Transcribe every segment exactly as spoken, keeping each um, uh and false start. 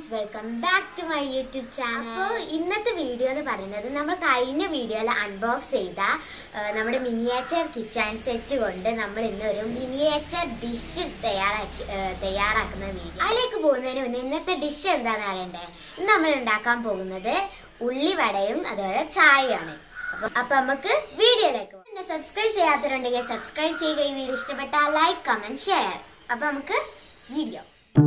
Welcome back to my YouTube channel. അപ്പോൾ ഇന്നത്തെ video എന്ന് പറയുന്നത് നമ്മൾ കഴിഞ്ഞ വീഡിയോയിൽ അൺബോക്സ് ചെയ്ത നമ്മുടെ മിനിയേച്ചർ കിച്ചൺ സെറ്റ് കൊണ്ട് നമ്മൾ ഇന്നൊരു മിനിയേച്ചർ ഡിഷ് തയ്യാറാക്കി തയ്യാറാക്കുന്ന വീഡിയോ. അതിലേക്ക് പോകുന്നതിന് മുന്നേ ഇന്നത്തെ ഡിഷ് എന്താണെന്ന് അറിയണ്ടേ? ഇന്ന് നമ്മൾ ഉണ്ടാക്കാൻ പോകുന്നത് ഉള്ളിവടയും അതുപോലെ ചായയാണ്. അപ്പൊ നമുക്ക് വീഡിയോയിലേക്ക് പോകാം. സബ്സ്ക്രൈബ് ചെയ്യാത്തവരുണ്ടെങ്കിൽ സബ്സ്ക്രൈബ് ചെയ്യുക. ഈ വീഡിയോ ഇഷ്ടപ്പെട്ടാൽ ലൈക്ക് കമന്റ് ഷെയർ. അപ്പൊ നമുക്ക് വീഡിയോ.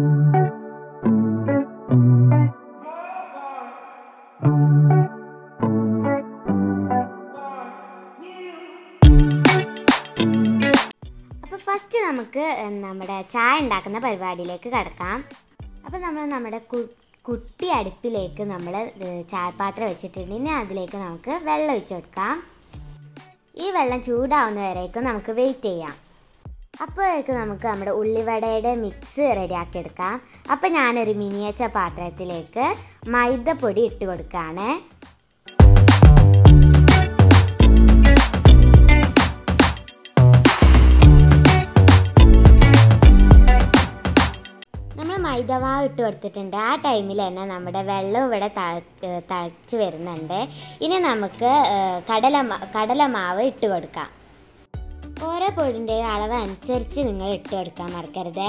അപ്പോൾ ഫസ്റ്റ് നമുക്ക് നമ്മുടെ ചായ ഉണ്ടാക്കുന്ന പരിപാടിയിലേക്ക് കടക്കാം. അപ്പോൾ നമ്മൾ നമ്മുടെ കുട്ടി അടുപ്പിലേക്ക് നമ്മൾ ചായപാത്രം വെച്ചിട്ടുണ്ടെങ്കിൽ അതിലേക്ക് നമുക്ക് വെള്ളം ഒഴിച്ചു കൊടുക്കാം. ഈ വെള്ളം ചൂടാവുന്നവരേക്കും നമുക്ക് വെയിറ്റ് ചെയ്യാം. അപ്പോഴേക്കും നമുക്ക് നമ്മുടെ ഉള്ളിവടയുടെ മിക്സ് റെഡിയാക്കി എടുക്കാം. അപ്പോൾ ഞാനൊരു മിനിയേച്ചർ പാത്രത്തിലേക്ക് മൈദപ്പൊടി ഇട്ട് കൊടുക്കുകയാണ്. നമ്മൾ മൈദമാവ് ഇട്ട് കൊടുത്തിട്ടുണ്ട്. ആ ടൈമിൽ തന്നെ നമ്മുടെ വെള്ളം ഇവിടെ തിളച്ച് വരുന്നുണ്ട്. ഇനി നമുക്ക് കടല കടലമാവ് ഇട്ട് കൊടുക്കാം. ഓരോ പൊടിൻ്റെയും അളവ് അനുസരിച്ച് നിങ്ങൾ ഇട്ട് കൊടുക്കാൻ മറക്കരുത്.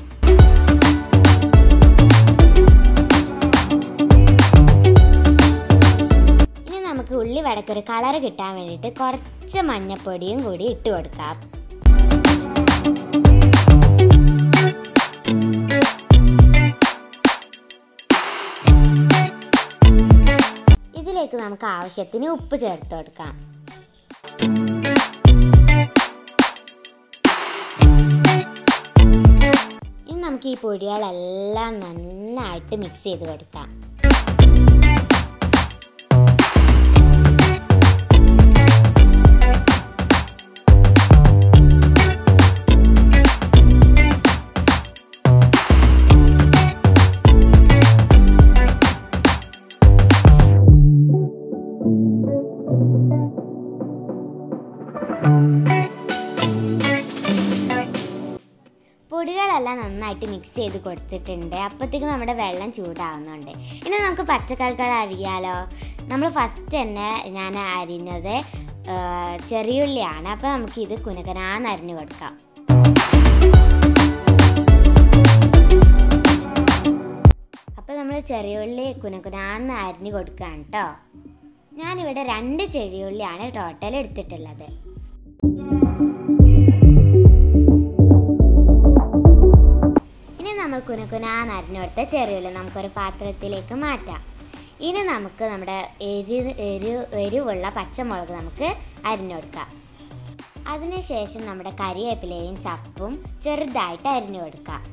ഇനി നമുക്ക് ഉള്ളിവടക്കൊരു കളർ കിട്ടാൻ വേണ്ടിയിട്ട് കുറച്ച് മഞ്ഞപ്പൊടിയും കൂടി ഇട്ട് കൊടുക്കാം. ഇതിലേക്ക് നമുക്ക് ആവശ്യത്തിന് ഉപ്പ് ചേർത്ത് കൊടുക്കാം. ഇനി നമുക്ക് ഈ പൊടികളെല്ലാം നന്നായിട്ട് മിക്സ് ചെയ്ത് കൊടുക്കാം. പൊടികളെല്ലാം നന്നായിട്ട് മിക്സ് ചെയ്ത് കൊടുത്തിട്ടുണ്ട്. അപ്പോഴത്തേക്ക് നമ്മുടെ വെള്ളം ചൂടാവുന്നുണ്ട്. ഇനി നമുക്ക് പച്ചക്കറികൾ അരിയാലോ. നമ്മൾ ഫസ്റ്റ് തന്നെ ഞാൻ അരിഞ്ഞത് ചെറിയുള്ളിയാണ്. അപ്പോൾ നമുക്കിത് കുനുകുനാന്ന് അരിഞ്ഞു കൊടുക്കാം. അപ്പോൾ നമ്മൾ ചെറിയുള്ളി കുനുകുനാന്ന് അരിഞ്ഞു കൊടുക്കുകയാണ് കേട്ടോ. ഞാനിവിടെ രണ്ട് ചെറിയുള്ളിയാണ് ടോട്ടൽ എടുത്തിട്ടുള്ളത്. നമ്മൾ കുനുകുനാന്ന് അരിഞ്ഞെടുത്ത ചെറിയുള്ളി നമുക്കൊരു പാത്രത്തിലേക്ക് മാറ്റാം. ഇനി നമുക്ക് നമ്മുടെ എരി എരി എരിവുള്ള പച്ചമുളക് നമുക്ക് അരിഞ്ഞെടുക്കാം. അതിനുശേഷം നമ്മുടെ കറിവേപ്പിലയും ചപ്പും ചെറുതായിട്ട് അരിഞ്ഞു കൊടുക്കാം.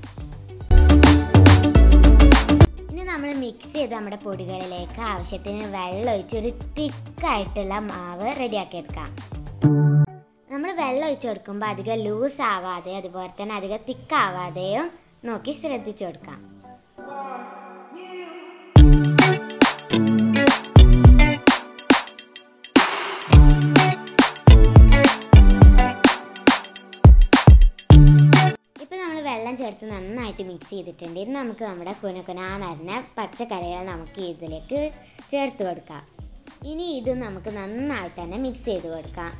ഇനി നമ്മൾ മിക്സ് ചെയ്ത് നമ്മുടെ പൊടികളിലേക്ക് ആവശ്യത്തിന് വെള്ളം ഒഴിച്ച് ഒരു തിക്കായിട്ടുള്ള മാവ് റെഡിയാക്കി എടുക്കാം. നമ്മൾ വെള്ളം ഒഴിച്ച് കൊടുക്കുമ്പോൾ അധികം ലൂസ് ആവാതെ അതുപോലെ തന്നെ അധികം തിക്കാവാതെയും നോക്കി ശ്രദ്ധിച്ചു കൊടുക്കാം. ഇപ്പൊ നമ്മൾ വെള്ളം ചേർത്ത് നന്നായിട്ട് മിക്സ് ചെയ്തിട്ടുണ്ട്. ഇനി നമുക്ക് നമ്മുടെ കുനുകുനാന്നരിഞ്ഞ പച്ചക്കറികൾ നമുക്ക് ഇതിലേക്ക് ചേർത്ത് കൊടുക്കാം. ഇനി ഇത് നമുക്ക് നന്നായിട്ട് തന്നെ മിക്സ് ചെയ്ത് കൊടുക്കാം.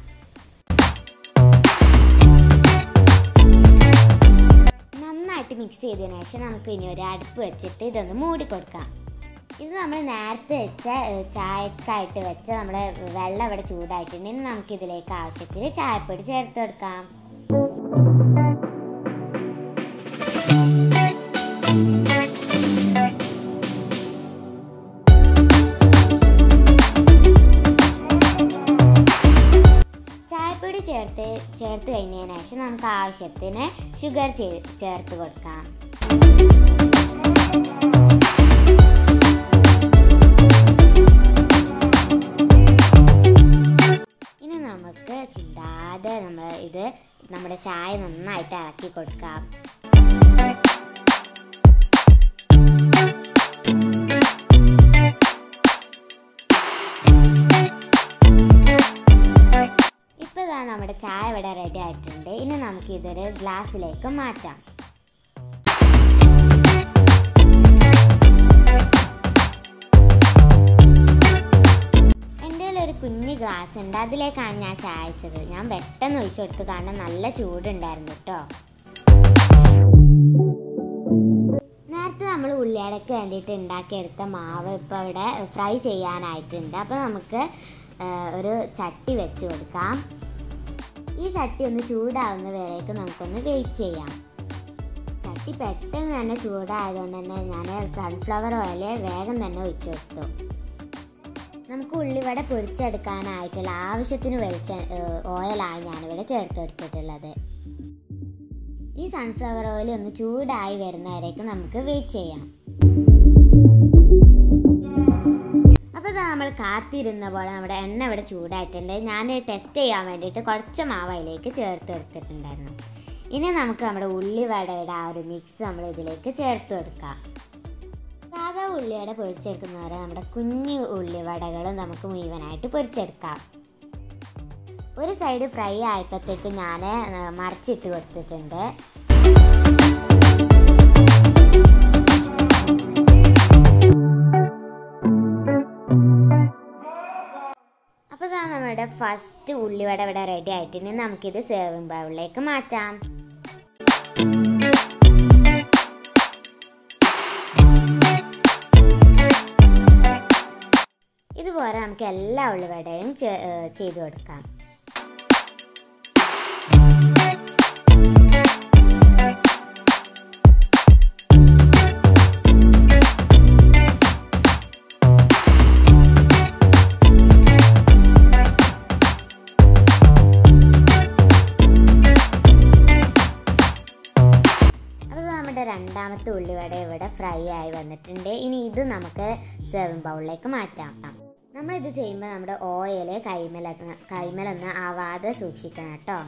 നന്നായിട്ട് മിക്സ് ചെയ്തതിനു ശേഷം നമുക്ക് ഇനി ഒരു അടുപ്പ് വെച്ചിട്ട് ഇതൊന്ന് മൂടി കൊടുക്കാം. ഇത് നമ്മൾ നേരത്തെ വെച്ച ചായക്കായിട്ട് വെച്ച നമ്മുടെ വെള്ളം ഇവിടെ ചൂടായിട്ടുണ്ടെങ്കിൽ നമുക്ക് ഇതിലേക്ക് ആവശ്യത്തിന് ചായപ്പൊടി ചേർത്ത് കൊടുക്കാം. ചായപ്പൊടി ചേർത്ത് ചേർത്ത് കഴിഞ്ഞതിന് ശേഷം നമുക്ക് ആവശ്യത്തിന് ഷുഗർ ചേർത്ത് കൊടുക്കാം. ഇനി നമുക്ക് ചിന്താതെ നമ്മൾ ഇത് നമ്മുടെ ചായ നന്നായിട്ട് ഇളക്കി കൊടുക്കാം. നമ്മുടെ ചായ ഇവിടെ റെഡി ആയിട്ടുണ്ട്. ഇനി നമുക്ക് ഇതൊരു ഗ്ലാസ്സിലേക്ക് മാറ്റാം. ഗ്ലാസ് ഉണ്ട്, അതിലേക്കാണ് ഞാൻ ചായ വെച്ചത്. ഞാൻ പെട്ടെന്ന് ഒഴിച്ചു കൊടുത്തു, കാരണം നല്ല ചൂടുണ്ടായിരുന്നു കേട്ടോ. നേരത്തെ നമ്മൾ ഉള്ളിയടയ്ക്ക് വേണ്ടിയിട്ട് ഉണ്ടാക്കിയെടുത്ത മാവ് ഇപ്പോൾ ഇവിടെ ഫ്രൈ ചെയ്യാനായിട്ടുണ്ട്. അപ്പോൾ നമുക്ക് ഒരു ചട്ടി വെച്ച് കൊടുക്കാം. ഈ ചട്ടി ഒന്ന് ചൂടാവുന്ന വരേക്ക് നമുക്കൊന്ന് വെയിറ്റ് ചെയ്യാം. ചട്ടി പെട്ടെന്ന് തന്നെ ചൂടായതുകൊണ്ട് തന്നെ ഞാൻ സൺഫ്ലവർ ഓയിൽ വേഗം തന്നെ ഒഴിച്ചു കൊടുത്തു. നമുക്ക് ഉള്ളിവട പൊരിച്ചെടുക്കാനായിട്ടുള്ള ആവശ്യത്തിന് വെളിച്ച ഓയിലാണ് ഞാനിവിടെ ചേർത്തെടുത്തിട്ടുള്ളത്. ഈ സൺഫ്ലവർ ഓയിൽ ഒന്ന് ചൂടായി വരുന്നവരേക്കും നമുക്ക് വെയിറ്റ് ചെയ്യാം. അപ്പോൾ ഇതാ നമ്മൾ കാത്തിരുന്ന പോലെ നമ്മുടെ എണ്ണ ഇവിടെ ചൂടായിട്ടുണ്ട്. ഞാൻ ടെസ്റ്റ് ചെയ്യാൻ വേണ്ടിയിട്ട് കുറച്ച് മാവ് അതിലേക്ക് ചേർത്തെടുത്തിട്ടുണ്ടായിരുന്നു. ഇനി നമുക്ക് നമ്മുടെ ഉള്ളിവടയുടെ ആ ഒരു മിക്സ് നമ്മൾ ഇതിലേക്ക് ചേർത്ത് കൊടുക്കാം. സാധാ ഉള്ളിവട പൊരിച്ചെടുക്കുന്നവരെ നമ്മുടെ കുഞ്ഞു ഉള്ളിവടകൾ നമുക്ക് മുഴുവനായിട്ട് പൊരിച്ചെടുക്കാം. ഒരു സൈഡ് ഫ്രൈ ആയപ്പോഴത്തേക്ക് ഞാൻ മറിച്ചിട്ട് കൊടുത്തിട്ടുണ്ട്. അപ്പോൾ ഇതാ നമ്മുടെ ഫസ്റ്റ് ഉള്ളിവട ഇവിടെ റെഡി ആയിട്ടുണ്ട്. നമുക്കിത് സെർവിംഗ് ബൗളിലേക്ക് മാറ്റാം. ഇതുപോലെ നമുക്ക് എല്ലാ ഉള്ളിവടയും ചെയ്തു കൊടുക്കാം. രണ്ടാമത്തെ ഉള്ളിവട ഇവിടെ ഫ്രൈ ആയി വന്നിട്ടുണ്ട്. ഇനി ഇത് നമുക്ക് സെർവിംഗ് ബൗളിലേക്ക് മാറ്റാം. നമ്മളിത് ചെയ്യുമ്പോൾ നമ്മുടെ ഓയിൽ കൈമല കൈമലൊന്നും ആവാതെ സൂക്ഷിക്കണം കേട്ടോ.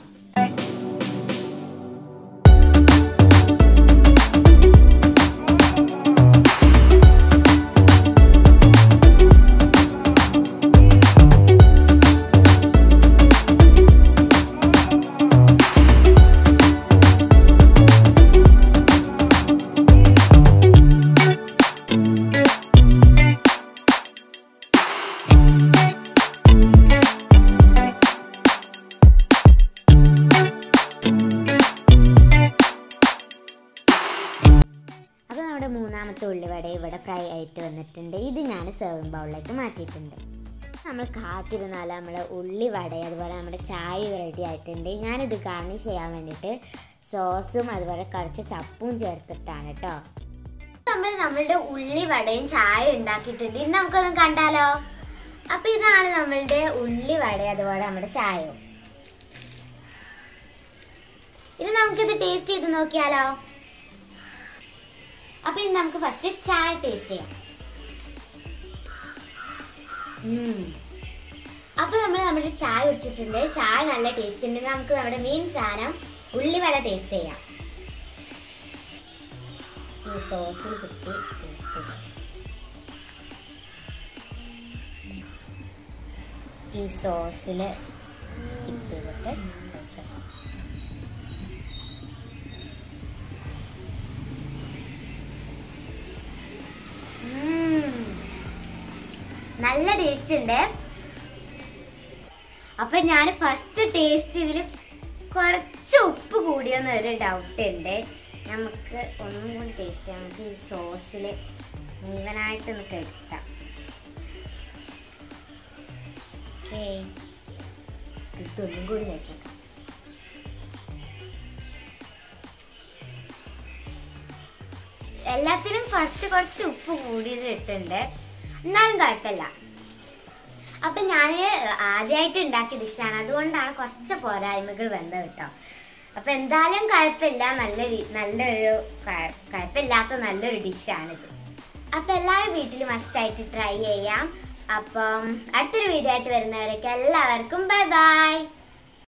മൂന്നാമത്തെ ഉള്ളിവട ഇവിടെ ഫ്രൈ ആയിട്ട് വന്നിട്ടുണ്ട്. ഇത് ഞാൻ സെർവിംഗ് ബൗളിലേക്ക് മാറ്റിയിട്ടുണ്ട്. നമ്മൾ കാത്തിരുന്നാൽ നമ്മുടെ ഉള്ളിവട അതുപോലെ നമ്മുടെ ചായ റെഡി ആയിട്ടുണ്ട്. ഞാനിത് ഗാർണിഷ് ചെയ്യാൻ വേണ്ടിയിട്ട് സോസും അതുപോലെ കുറച്ച് ചപ്പും ചേർത്തിട്ടാണ് കേട്ടോ. നമ്മൾ നമ്മളുടെ ഉള്ളിവടയും ചായ ഉണ്ടാക്കിയിട്ടുണ്ട്. ഇന്ന് നമുക്കൊന്ന് കണ്ടാലോ. അപ്പൊ ഇതാണ് നമ്മളുടെ ഉള്ളിവട അതുപോലെ നമ്മുടെ ചായയും. ഇത് നമുക്കിത് ടേസ്റ്റ് ചെയ്ത് നോക്കിയാലോ. അപ്പൊ ഇനി നമുക്ക് ഫസ്റ്റ് ചായ ടേസ്റ്റ് ചെയ്യാം. അപ്പൊ നമ്മൾ നമ്മുടെ ചായ കുടിച്ചിട്ടുണ്ട്. ചായ നല്ല ടേസ്റ്റ് ഉണ്ട്. നമുക്ക് നമ്മുടെ മെയിൻ സാധനം ഉള്ളിവട ടേസ്റ്റ് ചെയ്യാം. ഈ സോസിൽ കുത്തി ടേസ്റ്റ് ചെയ്യാം. ഈ സോസിൽ കിട്ടിയിട്ട് നല്ല ടേസ്റ്റ് ഉണ്ട്. അപ്പൊ ഞാൻ ഫസ്റ്റ് ടേസ്റ്റ് ഇതിൽ കുറച്ച് ഉപ്പ് കൂടിയെന്ന് ഒരു ഡൗട്ട് ഉണ്ട്. നമുക്ക് ഒന്നും കൂടി ടേസ്റ്റ് ചെയ്യാം. നമുക്ക് ഈ സോസിൽ മുഴുവനായിട്ടൊന്ന് കെടുത്താം. ഇതൊന്നും കൂടി വെച്ചേക്കാം. എല്ലാത്തിനും കുറച്ച് കുറച്ച് ഉപ്പ് കൂടിയത് ഇട്ടുണ്ട്, എന്നാലും കുഴപ്പമില്ല. അപ്പൊ ഞാൻ ആദ്യമായിട്ട് ഉണ്ടാക്കിയ ഡിഷാണ്, അതുകൊണ്ടാണ് കുറച്ച് പോരായ്മകൾ വന്നത് കേട്ടോ. അപ്പൊ എന്തായാലും കുഴപ്പമില്ല, നല്ല നല്ലൊരു കുഴപ്പമില്ലാത്ത നല്ലൊരു ഡിഷാണിത്. അപ്പൊ എല്ലാവരും വീട്ടിൽ മസ്റ്റായിട്ട് ട്രൈ ചെയ്യാം. അപ്പം അടുത്തൊരു വീഡിയോ ആയിട്ട് വരുന്നവരൊക്കെ എല്ലാവർക്കും ബൈ ബൈ.